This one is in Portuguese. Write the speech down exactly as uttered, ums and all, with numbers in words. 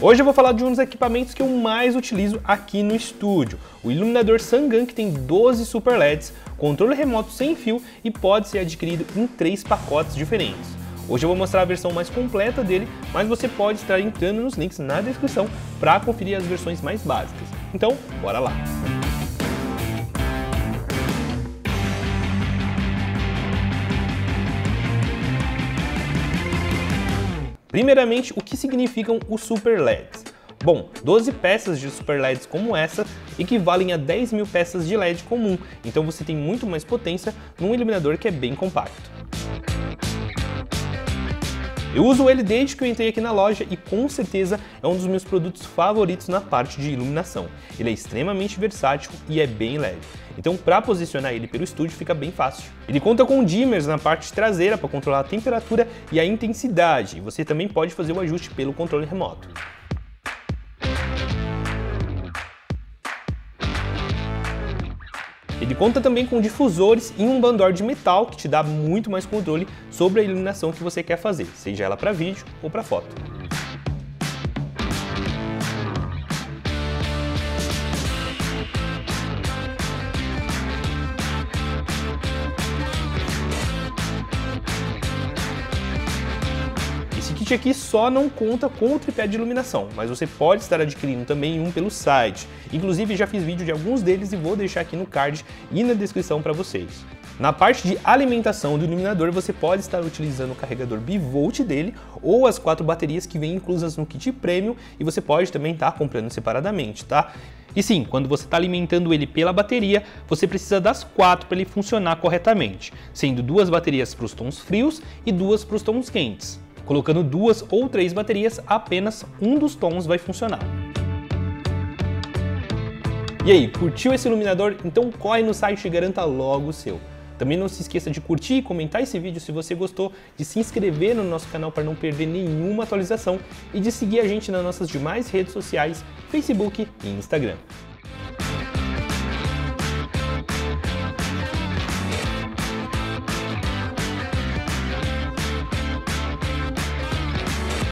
Hoje eu vou falar de um dos equipamentos que eu mais utilizo aqui no estúdio, o iluminador Sangan, que tem doze Super L E Ds, controle remoto sem fio e pode ser adquirido em três pacotes diferentes. Hoje eu vou mostrar a versão mais completa dele, mas você pode estar entrando nos links na descrição para conferir as versões mais básicas. Então, bora lá! Primeiramente, o que significam os Super L E Ds? Bom, doze peças de Super L E Ds como essa equivalem a dez mil peças de L E D comum, então você tem muito mais potência num iluminador que é bem compacto. Eu uso ele desde que eu entrei aqui na loja e com certeza é um dos meus produtos favoritos na parte de iluminação. Ele é extremamente versátil e é bem leve, então para posicionar ele pelo estúdio fica bem fácil. Ele conta com dimmers na parte traseira para controlar a temperatura e a intensidade, e você também pode fazer o ajuste pelo controle remoto. Ele conta também com difusores e um bandor de metal que te dá muito mais controle sobre a iluminação que você quer fazer, seja ela para vídeo ou para foto. Esse kit aqui só não conta com o tripé de iluminação, mas você pode estar adquirindo também um pelo site. Inclusive já fiz vídeo de alguns deles e vou deixar aqui no card e na descrição para vocês. Na parte de alimentação do iluminador, você pode estar utilizando o carregador bivolt dele ou as quatro baterias que vêm inclusas no kit Premium, e você pode também estar comprando separadamente, tá? E sim, quando você está alimentando ele pela bateria, você precisa das quatro para ele funcionar corretamente, sendo duas baterias para os tons frios e duas para os tons quentes. Colocando duas ou três baterias, apenas um dos tons vai funcionar. E aí, curtiu esse iluminador? Então corre no site e garanta logo o seu. Também não se esqueça de curtir e comentar esse vídeo se você gostou, de se inscrever no nosso canal para não perder nenhuma atualização e de seguir a gente nas nossas demais redes sociais, Facebook e Instagram.